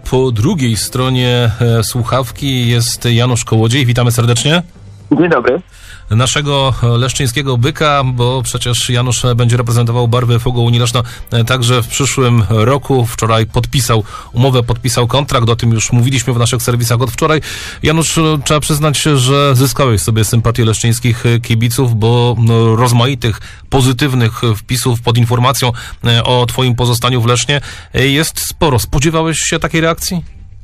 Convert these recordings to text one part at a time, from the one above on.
po drugiej stronie słuchawki jest Janusz Kołodziej. Witamy serdecznie. Dzień dobry. Naszego leszczyńskiego byka, bo przecież Janusz będzie reprezentował barwy Fogo Unii Leszno także w przyszłym roku. Wczoraj podpisał umowę, podpisał kontrakt, o tym już mówiliśmy w naszych serwisach od wczoraj. Janusz, trzeba przyznać, że zyskałeś sobie sympatię leszczyńskich kibiców, bo rozmaitych pozytywnych wpisów pod informacją o twoim pozostaniu w Lesznie jest sporo. Spodziewałeś się takiej reakcji?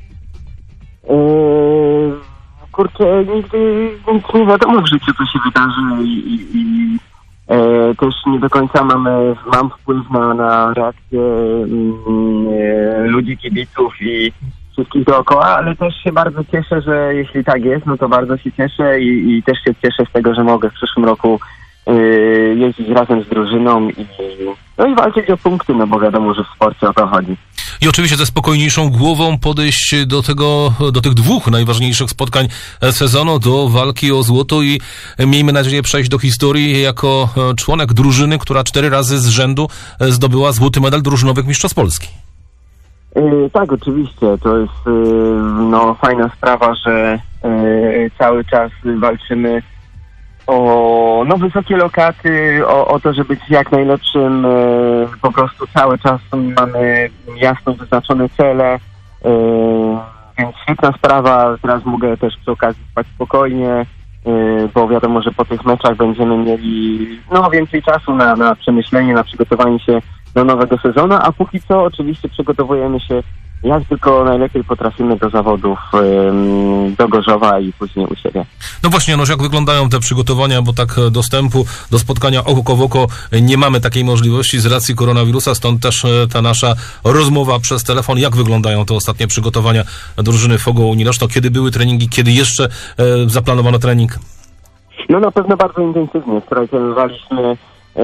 Kurczę, nigdy nic nie wiadomo w życiu, co się wydarzy i też nie do końca mam wpływ na reakcję ludzi, kibiców i wszystkich dookoła, ale też się bardzo cieszę, że jeśli tak jest, no to bardzo się cieszę i też się cieszę z tego, że mogę w przyszłym roku jeździć razem z drużyną i walczyć o punkty, no bo wiadomo, że w sporcie o to chodzi. I oczywiście ze spokojniejszą głową podejść do tych dwóch najważniejszych spotkań sezonu, do walki o złoto i miejmy nadzieję przejść do historii jako członek drużyny, która 4 razy z rzędu zdobyła złoty medal drużynowych mistrzostw Polski. Tak, oczywiście. To jest fajna sprawa, że cały czas walczymy o wysokie lokaty, o to, żeby być jak najlepszym. Po prostu cały czas mamy jasno wyznaczone cele, więc świetna sprawa. Teraz mogę też przy okazji spać spokojnie, bo wiadomo, że po tych meczach będziemy mieli więcej czasu na przemyślenie, na przygotowanie się do nowego sezonu, a póki co oczywiście przygotowujemy się jak tylko najlepiej potrafimy do zawodów do Gorzowa i później u siebie. No właśnie, Janusz, jak wyglądają te przygotowania, bo tak dostępu do spotkania oko w oko nie mamy takiej możliwości z racji koronawirusa, stąd też ta nasza rozmowa przez telefon. Jak wyglądają te ostatnie przygotowania drużyny Fogo Unii Leszno? Kiedy były treningi? Kiedy jeszcze zaplanowano trening? No na pewno bardzo intensywnie. Wczoraj trenowaliśmy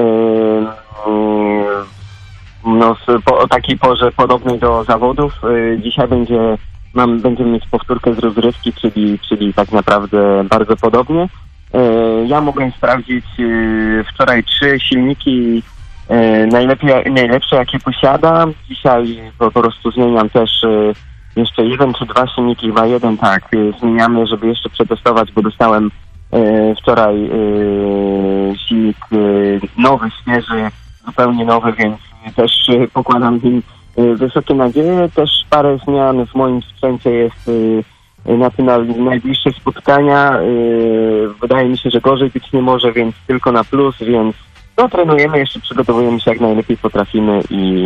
o takiej porze podobnej do zawodów. Dzisiaj będziemy mieć powtórkę z rozrywki, czyli tak naprawdę bardzo podobnie. Ja mogłem sprawdzić wczoraj 3 silniki najlepsze, jakie posiadam. Dzisiaj po prostu zmieniam też jeszcze 1 czy 2 silniki, chyba 1, tak, zmieniamy, żeby jeszcze przetestować, bo dostałem wczoraj silnik nowy, świeży, zupełnie nowy, więc też pokładam w nim wysokie nadzieje. Też parę zmian w moim sprzęcie jest na te najbliższe spotkania. Wydaje mi się, że gorzej być nie może, więc tylko na plus, więc trenujemy, jeszcze przygotowujemy się jak najlepiej potrafimy i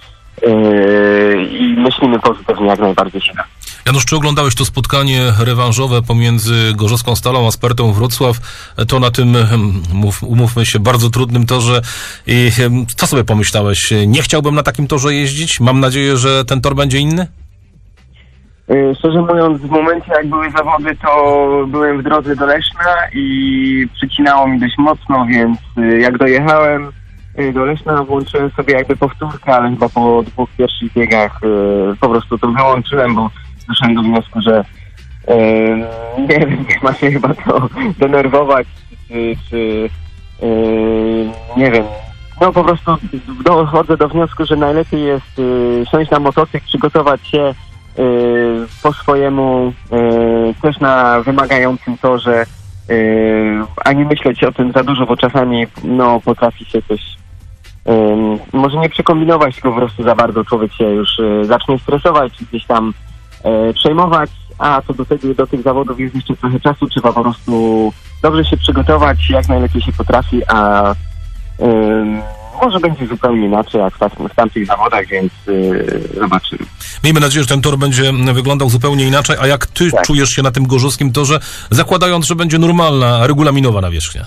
myślimy pozytywnie jak najbardziej się da. Janusz, czy oglądałeś to spotkanie rewanżowe pomiędzy Gorzowską Stalą a Spartą Wrocław? To na tym, umówmy się, bardzo trudnym torze. I co sobie pomyślałeś? Nie chciałbym na takim torze jeździć? Mam nadzieję, że ten tor będzie inny? Szczerze mówiąc, w momencie jak były zawody, to byłem w drodze do Leszna i przycinało mi dość mocno, więc jak dojechałem do Leszna, włączyłem sobie jakby powtórkę, ale chyba po 2 pierwszych biegach po prostu to wyłączyłem, bo doszedłem do wniosku, że nie wiem, nie ma się chyba to denerwować, czy nie wiem. No po prostu dochodzę do wniosku, że najlepiej jest siąść na motocykl, przygotować się po swojemu też na wymagającym torze, a nie myśleć o tym za dużo, bo czasami potrafi się coś może nie przekombinować, tylko po prostu za bardzo człowiek się już zacznie stresować, czy gdzieś tam przejmować, a co do tych zawodów jest jeszcze trochę czasu, trzeba po prostu dobrze się przygotować, jak najlepiej się potrafi, a może będzie zupełnie inaczej jak w tamtych zawodach, więc zobaczymy. Miejmy nadzieję, że ten tor będzie wyglądał zupełnie inaczej, a jak ty czujesz się na tym gorzowskim torze, zakładając, że będzie normalna, regulaminowa nawierzchnia?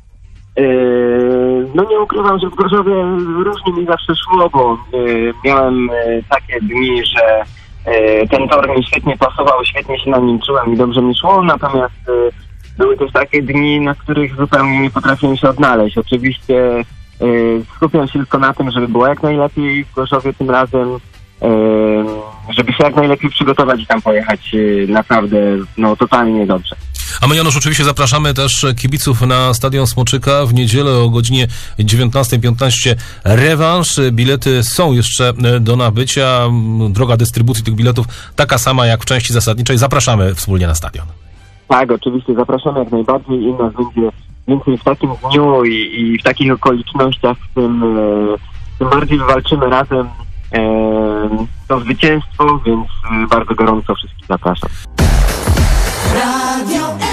Nie ukrywam, że w Gorzowie różnie mi zawsze szło, bo miałem takie dni, że ten tor mi świetnie pasował, świetnie się na nim czułem i dobrze mi szło, natomiast były też takie dni, na których zupełnie nie potrafiłem się odnaleźć. Oczywiście skupiam się tylko na tym, żeby było jak najlepiej w Gorzowie tym razem, żeby się jak najlepiej przygotować i tam pojechać naprawdę totalnie dobrze. A my, Janusz, oczywiście zapraszamy też kibiców na Stadion Smoczyka w niedzielę o godzinie 19:15 rewanż. Bilety są jeszcze do nabycia. Droga dystrybucji tych biletów taka sama jak w części zasadniczej. Zapraszamy wspólnie na stadion. Tak, oczywiście zapraszamy jak najbardziej i nas będzie więcej w takim dniu i w takich okolicznościach, tym bardziej walczymy razem to zwycięstwo, więc bardzo gorąco wszystkich zapraszam. Radio